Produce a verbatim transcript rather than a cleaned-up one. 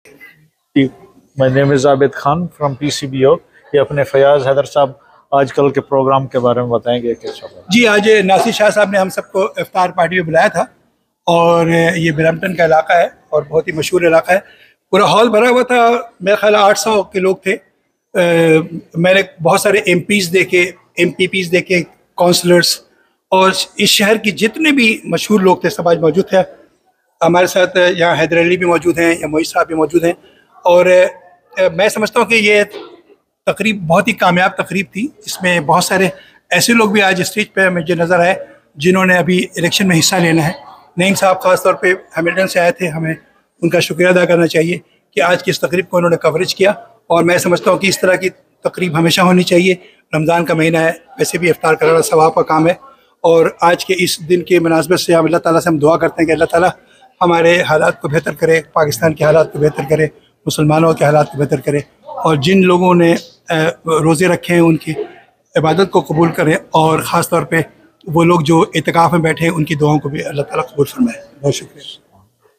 My name is Abid Khan from PCBO. ये अपने फयाज हैदर साहब आजकल के प्रोग्राम के बारे में बताएंगे कैसा। जी, आज नासिर शाह साहब ने हम सबको इफ्तार पार्टी में बुलाया था और ये ब्रैम्पटन का इलाका है और बहुत ही मशहूर इलाका है। पूरा हॉल भरा हुआ था, मेरा ख्याल आठ सौ के लोग थे। आ, मैंने बहुत सारे एम पीज़ देखे, एम पी पीज़ देखे, काउंसलर्स और इस शहर की जितने भी मशहूर लोग थे सब आज मौजूद थे हमारे साथ। यहाँ हैदर अली भी मौजूद हैं, या मोइस साहब भी मौजूद हैं। और आ, मैं समझता हूँ कि ये तकरीब बहुत ही कामयाब तकरीब थी। इसमें बहुत सारे ऐसे लोग भी आज स्टेज पे मुझे नज़र आए जिन्होंने अभी इलेक्शन में हिस्सा लेना है। नईम साहब ख़ास तौर पे हैमिल्टन से आए थे, हमें उनका शुक्रिया अदा करना चाहिए कि आज की इस तकरीब को उन्होंने कवरेज किया। और मैं समझता हूँ कि इस तरह की तकरीब हमेशा होनी चाहिए। रमज़ान का महीना है, वैसे भी इफ्तार कराना सवाब का काम है। और आज के इस दिन के मुनासबत से हम अल्लाह ताला से हम दुआ करते हैं कि अल्लाह ताला हमारे हालात को बेहतर करे, पाकिस्तान के हालात को बेहतर करे, मुसलमानों के हालात को बेहतर करे, और जिन लोगों ने रोज़े रखे हैं उनकी इबादत को कबूल करें, और ख़ास तौर पे वो लोग जो इत्तिकाफ़ में बैठे हैं उनकी दुआओं को भी अल्लाह ताला कबूल फरमाए। बहुत शुक्रिया।